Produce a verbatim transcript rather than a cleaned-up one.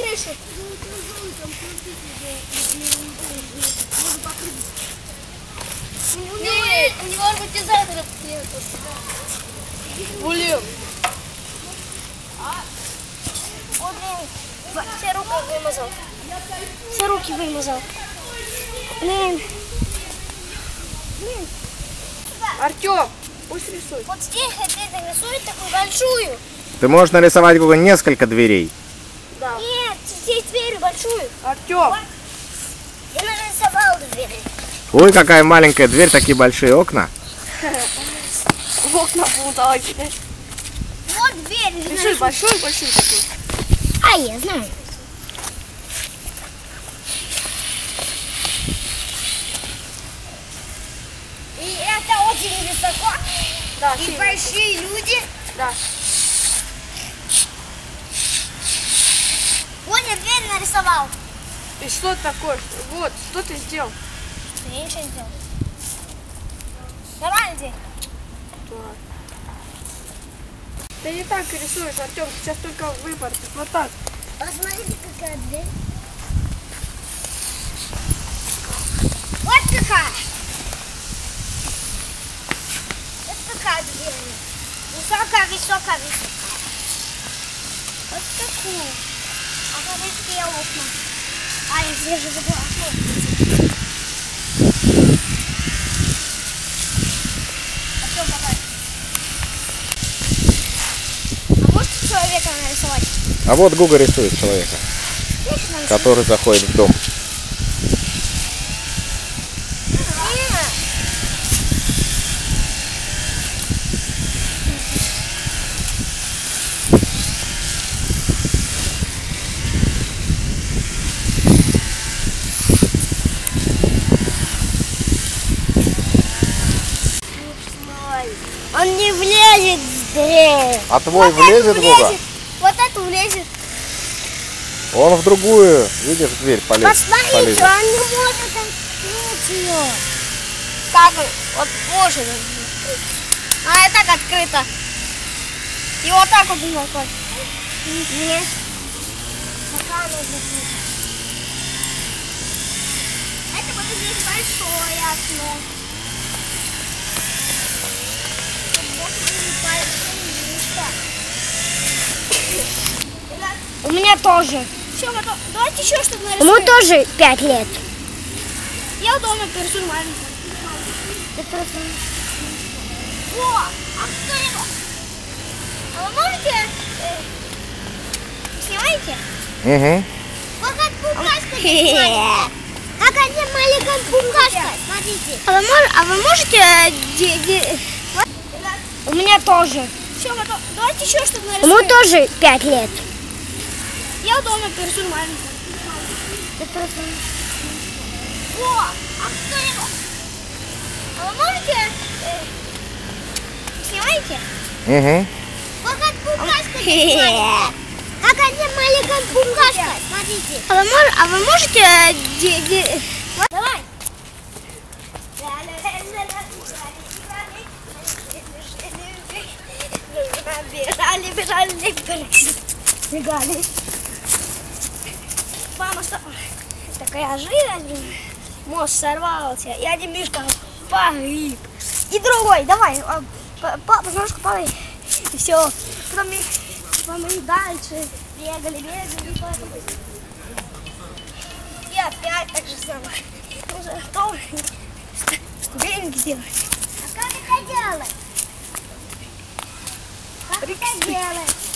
крышу. Нет, у него амортизатор. Блин. Вот, блин, все руки вымазал. Все руки вымазал. Блин. Блин. Артем, пусть рисует. Вот здесь ты нарисуй такую большую. Ты можешь нарисовать, Гуга, несколько дверей. Да. Нет, здесь дверь большую. Артем. Я нарисовал дверь. Ой, какая маленькая дверь, такие большие окна. Окна будут теперь. Вот дверь. Рисуй большой, большой такой. А, я знаю. И это очень высоко. Да, И сильно. большие люди. Да. Вот я дверь нарисовал. И что такое? Вот, что ты сделал? Я ничего не сделал. Нормально дверь. Ты не так рисуешь, Артем, сейчас только выбор. Вот так. Посмотрите, какая дверь. Вот какая. Вот какая дверь. Высокая, высокая, высокая. Вот такую. А смотрите, какие окна. А, я здесь же забыла окно. Артем, давай. А можете человека нарисовать? А вот Гуга рисует человека, который заходит в дом. Он не влезет в дверь. А твой Вот влезет, это Гуга? Вот это влезет. Он в другую, видишь, дверь полез. Посмотрите, полезет. он не может открыть ее. Как он? Вот может. А и так открыто. И вот так вот нужно открыть. Нет. Пока нужно открыть. Это вот здесь большое окно. У меня тоже. Все, готово. Давайте еще что-то нарисуем. Ему тоже пять лет. Я дома нарисую маленькую. О, а кто его? А вы можете? Э, снимаете? Угу. Вот как букашка здесь маленькая. Как одна маленькая букашка. Смотрите. А вы, мож, а вы можете... э, де, де... Вот. У меня тоже. Все, готово. Давайте еще что-то нарисуем. Ему тоже пять лет. Я дома нарисую маленькую. О, а кто его? А вы можете? Э, снимаете? Угу. Вот как букашка здесь маленькая. Как одна маленькая букашка. Смотрите. А вы, мож, а вы можете... э, де, де... Вот. Давай. Бежали, бежали, бежали. Бегали. Мама, что? Такая жира, мост сорвался. И один мишка погиб. И другой, давай, папа, немножко падай. И все. Потом мы дальше бегали, бегали. И опять так же самое. Уже что? Ступеньки сделать. А как это делать? Как это делать?